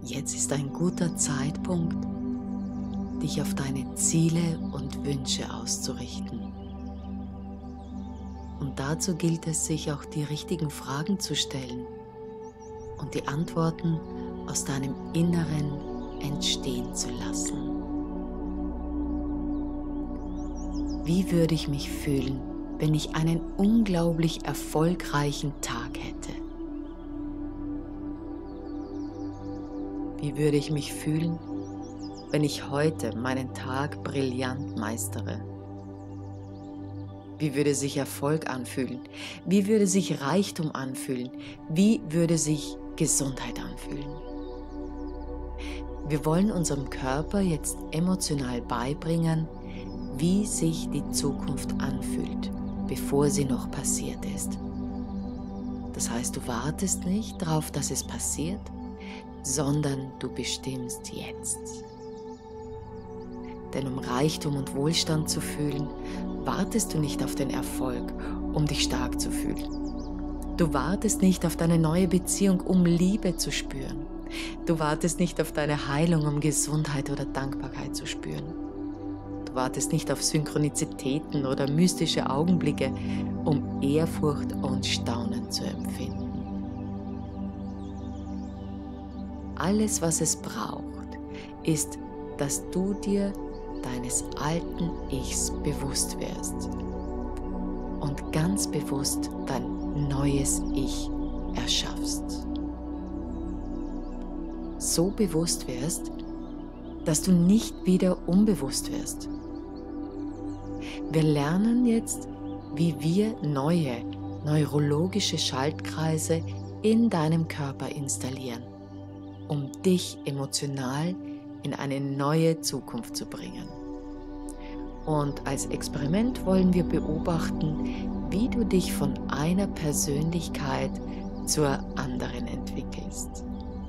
Jetzt ist ein guter Zeitpunkt, dich auf deine Ziele und Wünsche auszurichten. Und dazu gilt es, sich auch die richtigen Fragen zu stellen und die Antworten aus deinem Inneren entstehen zu lassen. Wie würde ich mich fühlen, wenn ich einen unglaublich erfolgreichen Tag hätte? Wie würde ich mich fühlen, wenn ich heute meinen Tag brillant meistere? Wie würde sich Erfolg anfühlen? Wie würde sich Reichtum anfühlen? Wie würde sich Gesundheit anfühlen? Wir wollen unserem Körper jetzt emotional beibringen, wie sich die Zukunft anfühlt, bevor sie noch passiert ist. Das heißt, du wartest nicht darauf, dass es passiert, sondern du bestimmst jetzt. Denn um Reichtum und Wohlstand zu fühlen, wartest du nicht auf den Erfolg, um dich stark zu fühlen. Du wartest nicht auf deine neue Beziehung, um Liebe zu spüren. Du wartest nicht auf deine Heilung, um Gesundheit oder Dankbarkeit zu spüren. Du wartest nicht auf Synchronizitäten oder mystische Augenblicke, um Ehrfurcht und Staunen zu empfinden. Alles, was es braucht, ist, dass du dir deines alten Ichs bewusst wirst und ganz bewusst dein neues Ich erschaffst. So bewusst wirst, dass du nicht wieder unbewusst wirst. Wir lernen jetzt, wie wir neue neurologische Schaltkreise in deinem Körper installieren, um dich emotional in eine neue Zukunft zu bringen. Und als Experiment wollen wir beobachten, wie du dich von einer Persönlichkeit zur anderen entwickelst.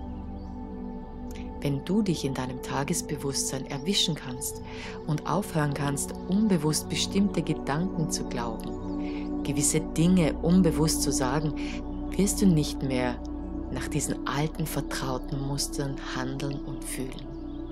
Wenn du dich in deinem Tagesbewusstsein erwischen kannst und aufhören kannst, unbewusst bestimmte Gedanken zu glauben, gewisse Dinge unbewusst zu sagen, wirst du nicht mehr nach diesen alten, vertrauten Mustern handeln und fühlen.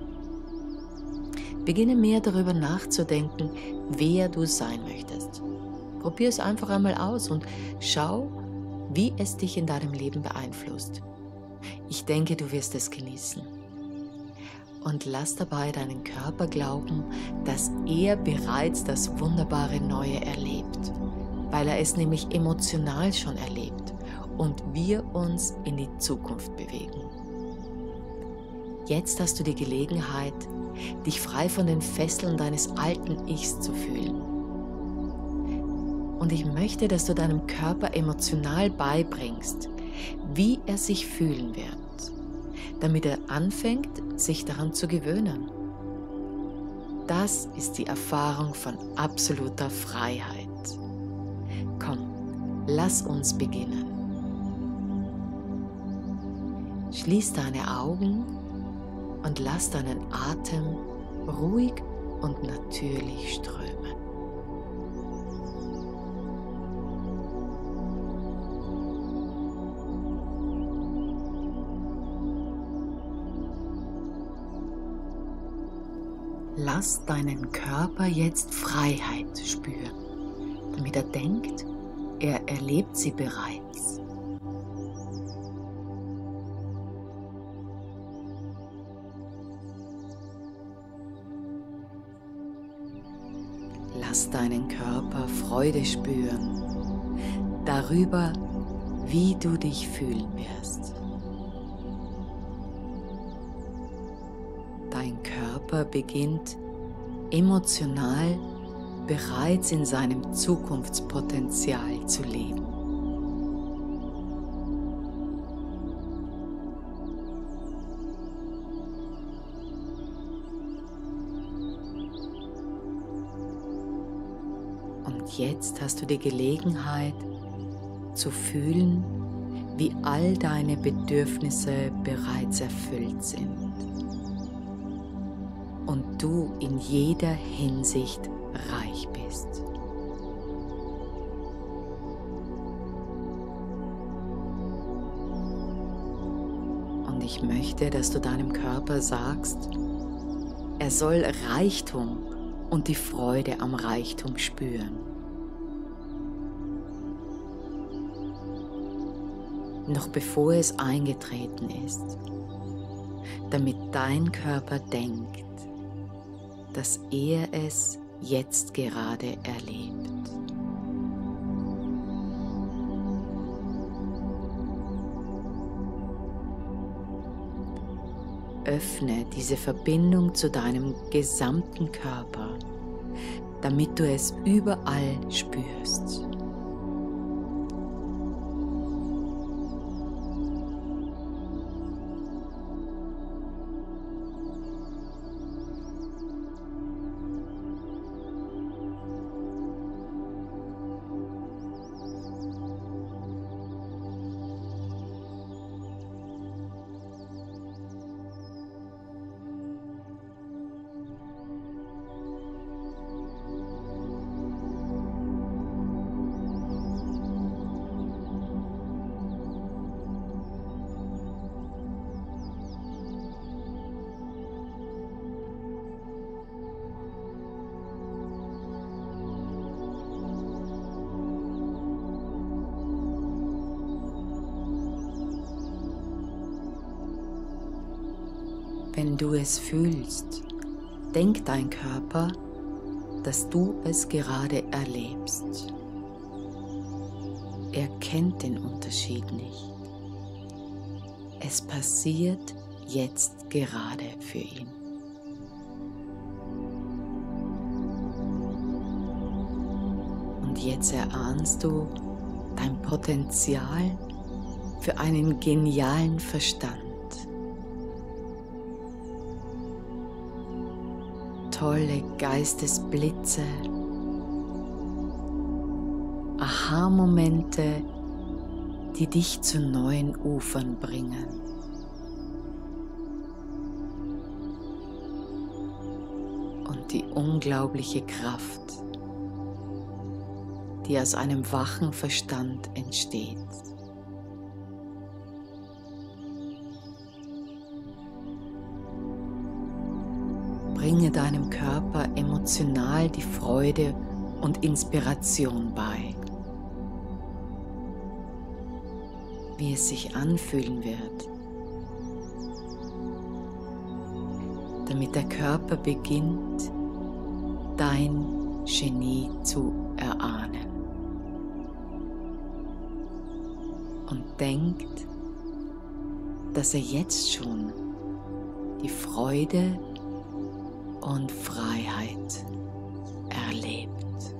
Beginne mehr darüber nachzudenken, wer du sein möchtest. Probier es einfach einmal aus und schau, wie es dich in deinem Leben beeinflusst. Ich denke, du wirst es genießen. Und lass dabei deinen Körper glauben, dass er bereits das wunderbare Neue erlebt, weil er es nämlich emotional schon erlebt und wir uns in die Zukunft bewegen. Jetzt hast du die Gelegenheit, dich frei von den Fesseln deines alten Ichs zu fühlen. Und ich möchte, dass du deinem Körper emotional beibringst, wie er sich fühlen wird, damit er anfängt, sich daran zu gewöhnen. Das ist die Erfahrung von absoluter Freiheit. Komm, lass uns beginnen. Schließ deine Augen und lass deinen Atem ruhig und natürlich strömen. Lass deinen Körper jetzt Freiheit spüren, damit er denkt, er erlebt sie bereits. Lass deinen Körper Freude spüren darüber, wie du dich fühlen wirst. Dein Körper beginnt emotional bereits in seinem Zukunftspotenzial zu leben. Und jetzt hast du die Gelegenheit zu fühlen, wie all deine Bedürfnisse bereits erfüllt sind und du in jeder Hinsicht reich bist. Und ich möchte, dass du deinem Körper sagst, er soll Reichtum und die Freude am Reichtum spüren. Noch bevor es eingetreten ist, damit dein Körper denkt, dass er es jetzt gerade erlebt. Öffne diese Verbindung zu deinem gesamten Körper, damit du es überall spürst. Wenn du es fühlst, denkt dein Körper, dass du es gerade erlebst. Er kennt den Unterschied nicht. Es passiert jetzt gerade für ihn. Und jetzt erahnst du dein Potenzial für einen genialen Verstand. Tolle Geistesblitze, Aha-Momente, die dich zu neuen Ufern bringen. Und die unglaubliche Kraft, die aus einem wachen Verstand entsteht. Bringe deinem Körper emotional die Freude und Inspiration bei, wie es sich anfühlen wird, damit der Körper beginnt, dein Genie zu erahnen und denkt, dass er jetzt schon die Freude und Freiheit erlebt.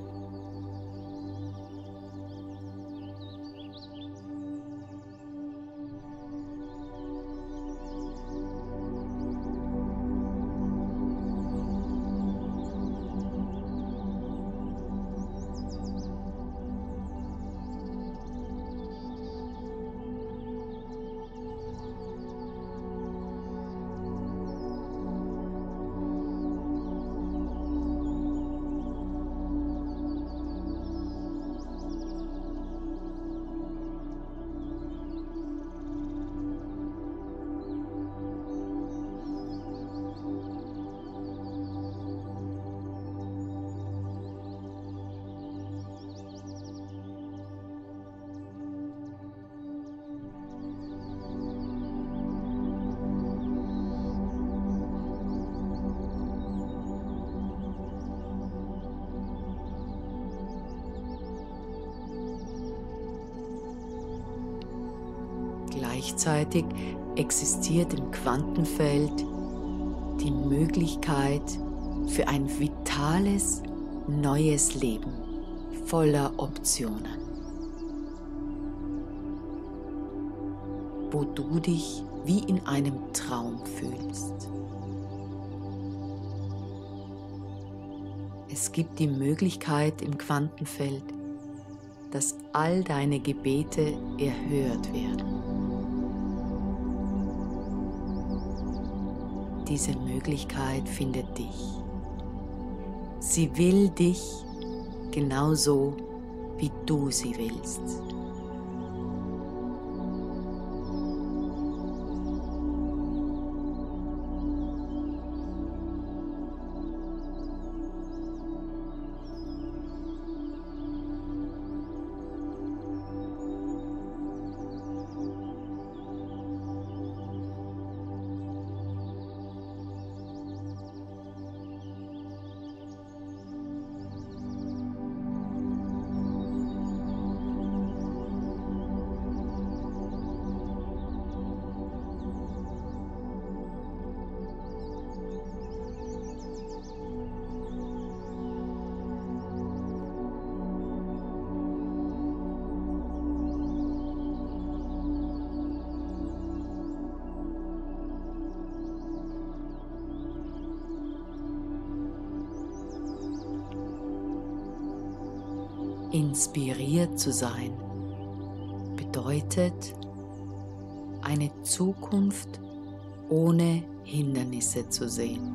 Gleichzeitig existiert im Quantenfeld die Möglichkeit für ein vitales, neues Leben voller Optionen, wo du dich wie in einem Traum fühlst. Es gibt die Möglichkeit im Quantenfeld, dass all deine Gebete erhört werden. Diese Möglichkeit findet dich. Sie will dich genauso, wie du sie willst. Inspiriert zu sein bedeutet eine Zukunft ohne Hindernisse zu sehen,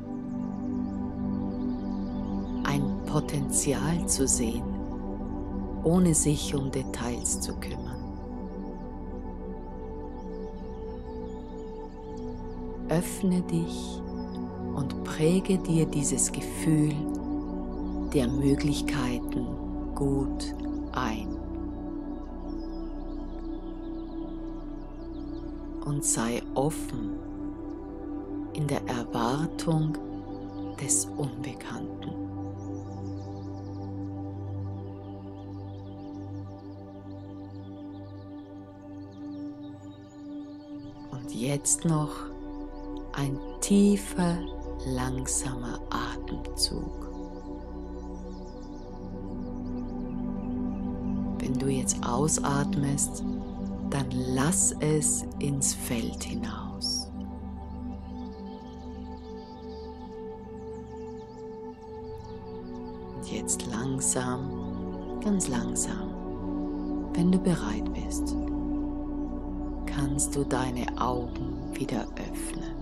ein Potenzial zu sehen, ohne sich um Details zu kümmern. Öffne dich und präge dir dieses Gefühl der Möglichkeiten gut ein. Und sei offen in der Erwartung des Unbekannten. Und jetzt noch ein tiefer, langsamer Atemzug. Wenn du jetzt ausatmest, dann lass es ins Feld hinaus. Und jetzt langsam, ganz langsam, wenn du bereit bist, kannst du deine Augen wieder öffnen.